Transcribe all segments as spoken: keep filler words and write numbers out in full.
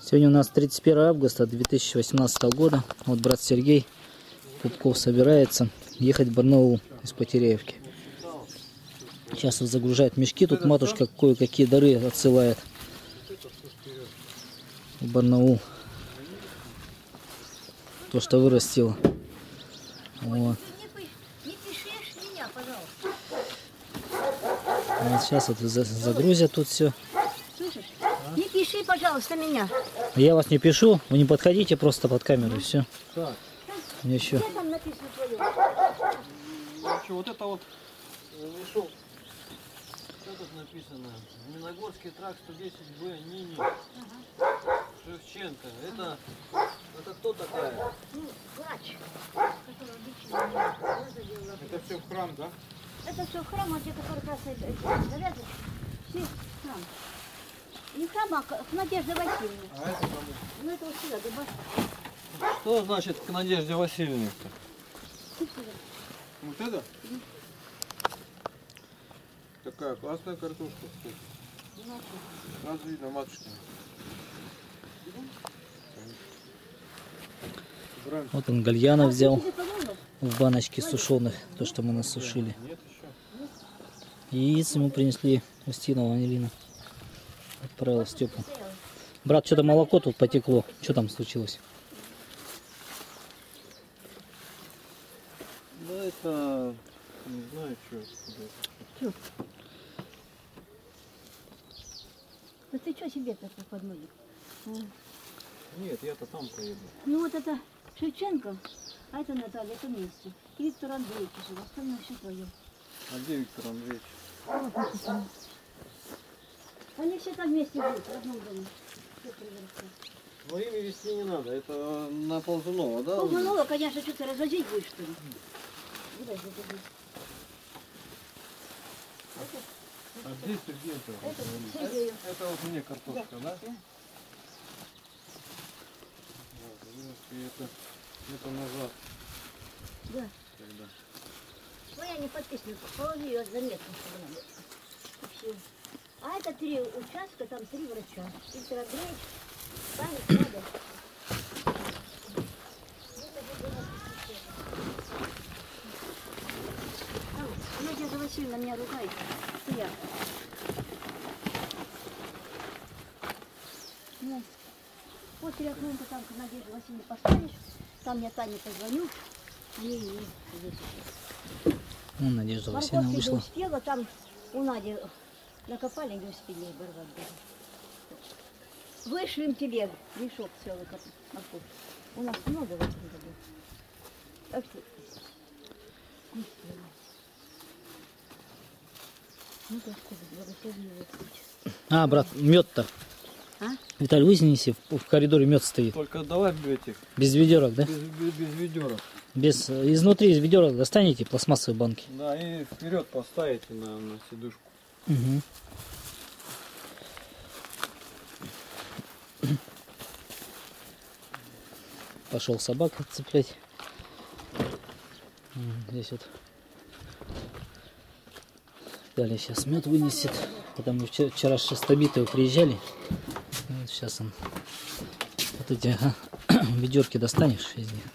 Сегодня у нас тридцать первое августа две тысячи восемнадцатого года. Вот брат Сергей Пупков собирается ехать в Барнаул из Потеряевки. Сейчас вот загружает мешки. Тут матушка кое-какие дары отсылает в Барнаул. То, что вырастило. Вот. Вот сейчас вот загрузят тут все. Слышишь? Не пиши, пожалуйста, меня. Я вас не пишу, вы не подходите просто под камеру и все. Так. Еще. Где там написано твое? Что, вот это вот мешок. Что тут написано? Миногорский тракт сто десять Б, Нини. Ага. Шевченко. Это, это кто такая? Ну, врач, который обычно. Это все в храм, да? Это все в храм, а где как раз завязочки. Все в храм. Не в храм, а к Надежде Васильевне. А это кому? Ну это вот сюда добавь. Что значит к Надежде Васильевне-то? Вот это? Mm. Такая классная картошка. Сразу видно, матушка. Вот он гальяна взял в баночке сушеных, то, что мы насушили. И яиц ему принесли Устинова Анилина. Отправила Степу. Брат, что-то молоко тут потекло. Что там случилось? Ну это... не знаю, что. Что? Да ты что себе такой подмылик? Нет, я-то там поеду. Ну вот это Шевченко, а это Наталья, это вместе. И Виктор Андреевич, остальное все твое. А где Виктор Андреевич? Вот написано. Они все там вместе будут, в одном доме. Все приверху. Но имя вести не надо, это на Ползунова, да? Ползунова, конечно, что ты развозить будешь, что ли? Куда же это будет? А здесь ты где это? Это это, Сергею. это вот мне картошка, да? Да. да? Это, это назад. Да. Тогда. Ну я не подписана, положи ее заметно, чтобы надо. И все. А это три участка, там три врача. Виктор Андреевич, Таня, Надя. Там, Надежда Васильевна меня ругает, что я. Ну, после окна там к Надежде Васильевне поставишь, там я Тане позвоню, ей и здесь. Ну, Надежда Васильевна Морковки не вышла. успела, там у Нади накопали, не успели оборвать даже. Вышлем тебе мешок целый морковки. У нас много в этом году. Так что... Ну, Господи, благослови его путь. А, брат, мед-то. А? Виталий, вынеси, в, в коридоре мед стоит. Только давай этих. Без ведерок, да? Без, без, без ведерок. Без, изнутри из ведерок достанете пластмассовые банки. Да, и вперед поставите на, на сидушку. Угу. Пошел собак отцеплять. Здесь вот далее сейчас мед вынесет. Потому что вчера с Шестобитова приезжали. Вот сейчас он вот эти ага, ведерки достанешь из них.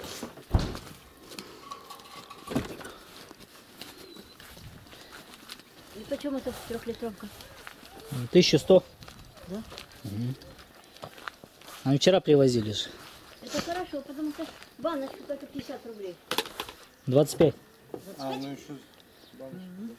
И почем это трехлитровка? тысяча сто. Да? Угу. А вчера привозили же. Это хорошо, потому что баночка только пятьдесят рублей. двадцать пять. двадцать пять? А, ну еще баночка. Угу.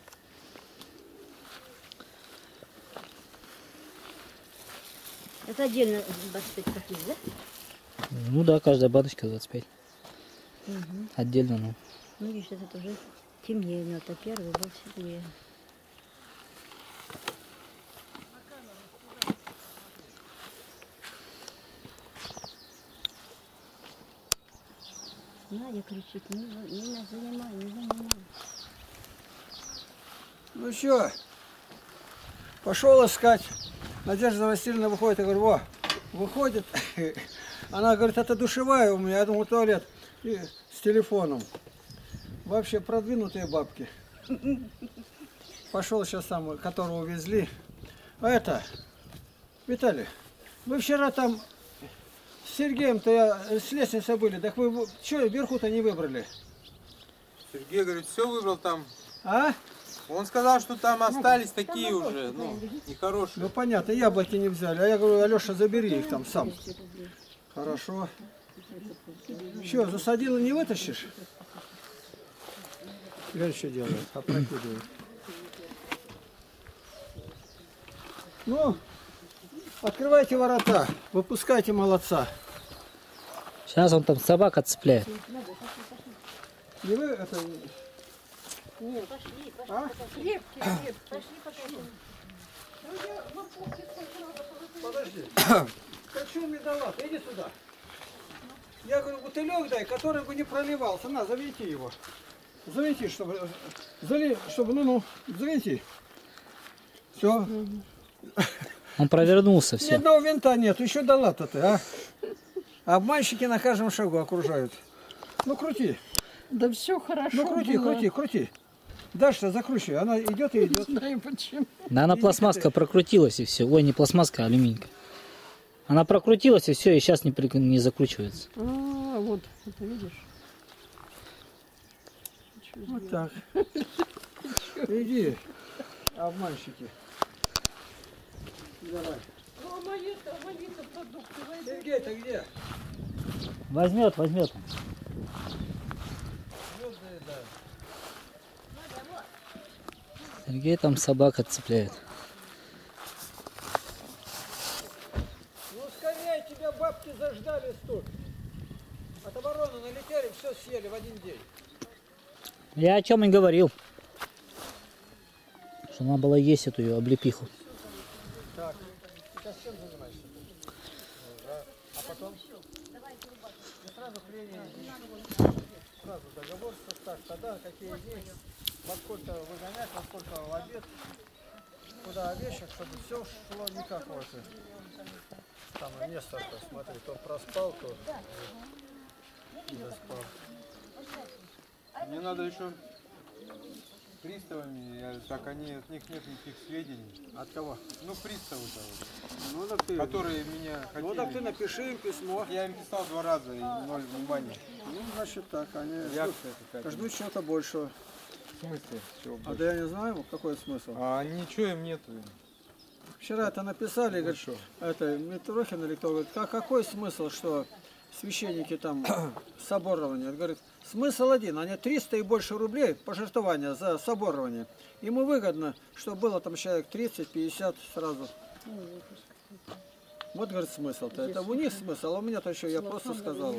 Это отдельно двадцать пять копеек, да? Ну да, каждая баночка двадцать пять. Угу. Отдельно, ну. Ну, видишь, этот уже темнее, но это первый был светлее. Надя кричит, не, не занимай, не занимай. Ну что, пошел искать. Надежда Васильевна выходит, я говорю, о, выходит. Она говорит, это душевая у меня, я думал, туалет. И с телефоном. Вообще продвинутые бабки. Пошел сейчас там, которого увезли. А это, Виталий, Вы вчера там с Сергеем-то я, с лестницы были, так вы что вверху-то не выбрали? Сергей говорит, все выбрал там. А? Он сказал, что там остались такие уже, ну, нехорошие. Ну понятно, яблоки не взяли. А я говорю, Алеша, забери их там сам. Хорошо. Что, засадила, не вытащишь? Глянь, что делает, опрокидывает. Ну, открывайте ворота, выпускайте молодца. Сейчас он там собака цепляет. Не вы это... Нет, пошли, пошли. А? Крепкий, крепкий. Пошли, покажем. Подожди. Хочу медалат, иди сюда. Я говорю, бутылек дай, который бы не проливался. На, завинти его. Завинти, чтобы... Зали, чтобы, ну-ну, завинти. Все. Он провернулся, Ни все. одного винта нет, еще долата ты, а? Обманщики на каждом шагу окружают. Ну, крути. Да все хорошо. Ну, крути, было. крути, крути. Дальше закручивай. Она идет и идет. Не знаю почему. Да она пластмасска прокрутилась и все. Ой, не пластмасска, а алюминька. Она прокрутилась и все, и сейчас не, при- не закручивается. А, вот, это видишь? Вот так. Иди, обманщики. Давай. А мои-то, мои-то продукты возьми. Сергей, ты где? Возьмет, возьмет. Сергей там собака цепляет. Ну, скорее, тебя бабки заждались тут. От обороны налетели, все съели в один день. Я о чем и говорил. Что надо было есть эту ее облепиху. Так, сейчас чем занимаешься? А потом? И сразу прения, сразу договор составь, тогда какие деньги, во сколько выгонять, во сколько в обед, куда овечек, чтобы все шло никакого. Там место-то, смотри, то проспал, то не доспал. Мне надо еще приставами, я, так они, от них нет никаких сведений. От кого? Ну, приставы-то, Ну, так ты, которые меня хотели. ну, так ты напиши им письмо. Я им писал два раза и ноль внимания. Ну, значит так, они Реакция какая-то. ждут чего-то большего. В смысле? Чего А больше? да я не знаю, какой смысл. А ничего им нету. Вчера это написали, говорит, что это Митрохин или кто говорит, как, какой смысл, что священники там соборование? Говорит, смысл один, они триста и больше рублей пожертвования за соборование. Ему выгодно, чтобы было там человек тридцать-пятьдесят сразу. Вот, говорит, смысл-то. Это у них смысл, а у меня-то еще, я просто сказал.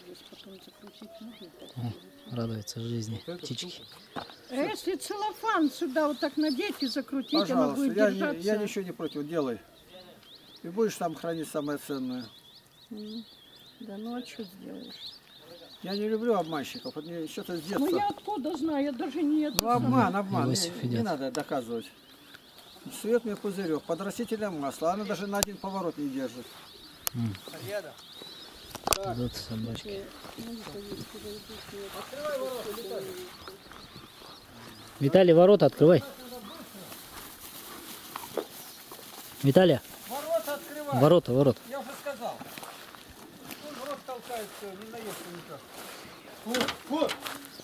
О, радуется жизни. Птички. А если целлофан сюда вот так надеть и закрутить, оно Пожалуйста, будет я, держаться? не- я ничего не против, делай. И будешь там хранить самое ценное. М. Да ну а что сделаешь? Я не люблю обманщиков, вот мне что-то с Ну детства. я откуда знаю, я даже не это Ну обман, обман, Иосиф не, не идет. надо доказывать. Сует мне пузырек, под растительное масло, она даже на один поворот не держит. М. Рядом. Идут собачки. Открывай ворота, Виталий. Виталий, ворота открывай. Виталия, Ворота открывай. ворота, ворота. Я уже сказал. Он в рот толкает, все, не наестся никак. Вот, вот.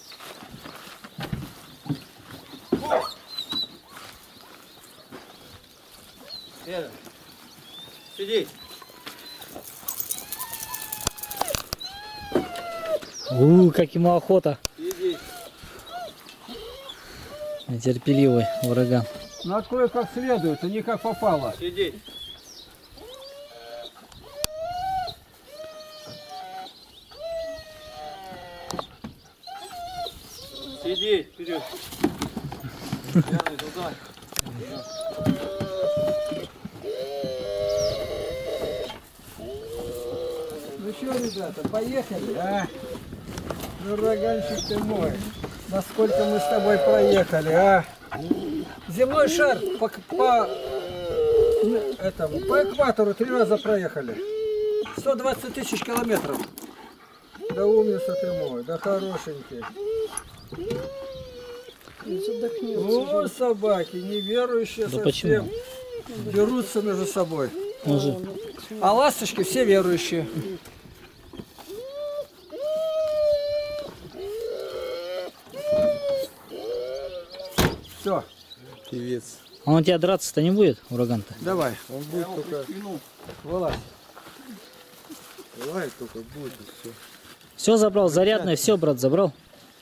Вот. Рядом. Сиди. У, как ему охота. Сиди. Нетерпеливый ураган. Ну открой как следует, а не как попало. Сиди. Сиди, вперед. Верный, туда. Ну что, ребята, поехали, а? Ну, ураганчик ты мой. Насколько мы с тобой проехали, а? Земной шар по, по, э, этому, по экватору три раза проехали. сто двадцать тысяч километров. Да умница ты мой, да хорошенький. Задохнется. О, собаки, неверующие Да совсем. почему? Дерутся между собой. Он же... А ласточки все верующие. Все, Певец. А он тебя драться-то не будет, ураган-то? давай, Он будет только... вылазь. Давай только будет и все. Все забрал, зарядное, все, брат, забрал.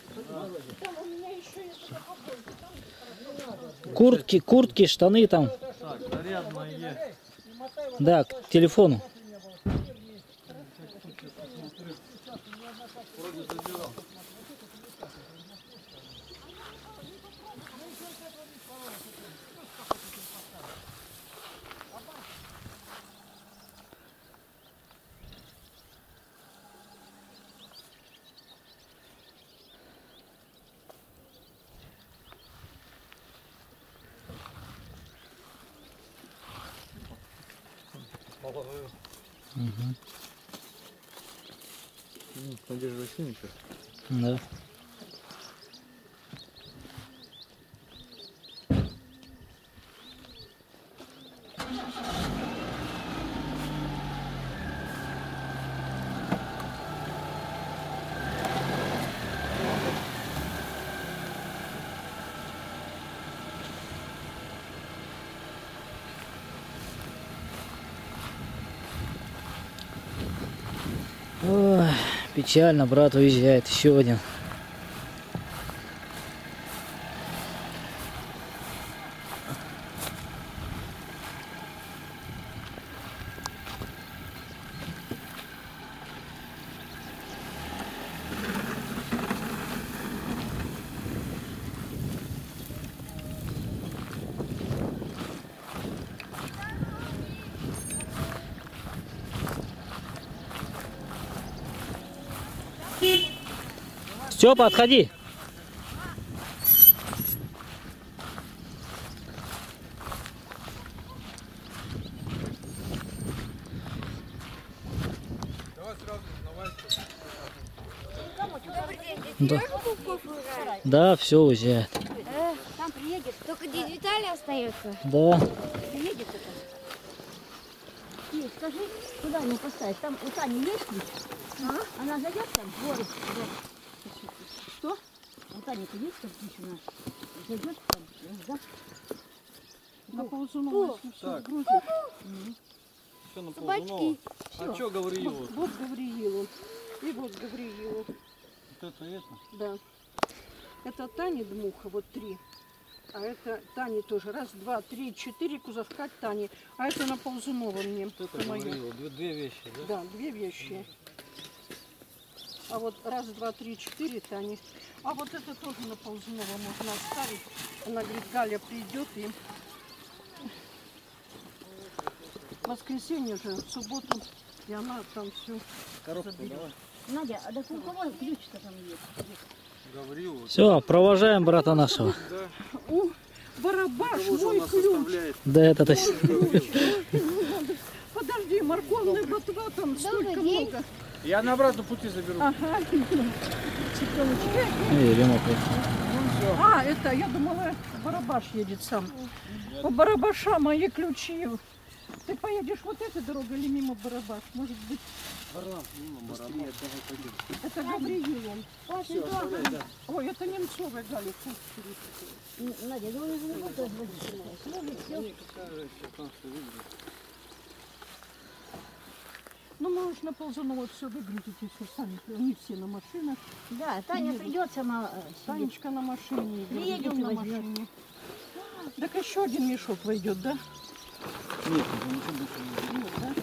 Куртки, куртки, штаны там. Так, зарядное есть. Да, к телефону. Угу. Надежда Васильевича. Да. Ой, печально, брат уезжает, еще один. Степа, отходи. Да, да, все уезжает. Э, там приедешь. Только дядя Виталий остается. Да. Приедет это. И скажи, куда ему поставить? Там у Тани есть ключ? А? Она зайдет там? Вот. Что? У Тани-то есть там ключ у нас? Зайдет там? Да? На Ползунова, если все Так. грузишь. Все на Собачки. Ползунова. А что Гавриилу? Вот Гавриилу. И вот Гавриилу. Вот это это? Да. Это Тани Дмуха, вот три. А это Тани тоже. Раз, два, три, четыре кузовка Тани. А это на Ползунова мне. Вот это моё. Гавриилу. Две, две вещи, да? Да, две вещи. А вот раз, два, три, четыре Тани. А вот это тоже на Ползунова можно оставить. Она говорит, Галя придет и... В воскресенье же, в субботу, и она там все Коробку заберет. давай. Надя, а да у кого ключ-то там есть? Гавриилу. Все, провожаем брата нашего. О, барабаш, Кого же у мой нас ключ. оставляет? Да, это то. Подожди, морковная ботва там столько много. Я на обратном пути заберу. Ага. Цыпленочки. Эй, Лена, приехал. А, это, я думала, барабаш едет сам. У барабаша мои ключи. Ты поедешь вот этой дорогой или мимо барабаш? Может быть, это Гавриил он. Ой, это Немцовая Галя. Фу, Н- Надя, ну он же не будет водитель. Может, все. Ну, мы уж на Ползунова все выгрузите, все сами. Они все на машинах. Да, Таня придет сама. э, сидит. Танечка на машине, Приедет идем и на возьмет. машине. Так еще один мешок войдет, да? Нет, это ничего больше не Нет, да?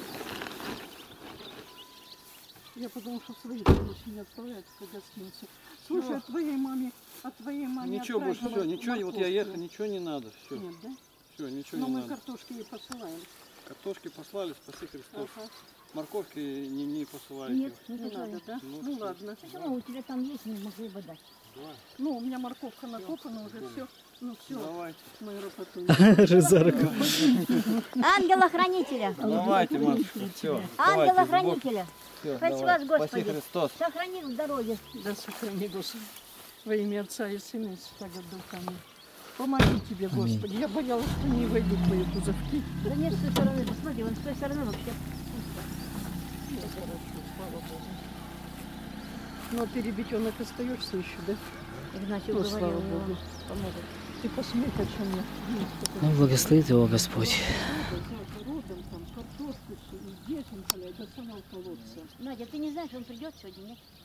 Я подумала, что свои больше не отправляют в гостиницу. Слушай, от твоей маме, от твоей маме Ничего больше, отправила все, ничего, вот я морковку. ехал, ничего не надо, все, Нет, да? все, ничего Но не мы надо. картошки ей посылаем. Картошки послали, спаси Христос. Ага. Морковки не, не посылаете. Нет, не Не надо, да? Ну, Ну всё. ладно. Почему у тебя там есть, не могли бы дать? Ну, у меня морковка накопана уже, все. Ну все, Давайте. мой ропотун. За руку. Ангела-хранителя! Давайте, матушка, все. Ангела-хранителя! Все, Спаси вас, Спаси Господи! Христос. Сохрани в дороге! Да сохрани, Господи. Во имя Отца и Сына и Святого Духа. Аминь. Помоги тебе, Аминь. Господи. Я боялась, что не войду в твои кузовки. Да нет, с той стороны, посмотри, вон с той стороны вообще пусто. Но перебетенок остаешься еще, да? Игнатий Ну, говорил, слава его Богу. помогут. Ты посмотри, о чем я. Ну, Ну, благословит его Господь. взять родом, там, картошку, и детям, блядь, до самого колодца. Надя, ты не знаешь, он придет сегодня, нет?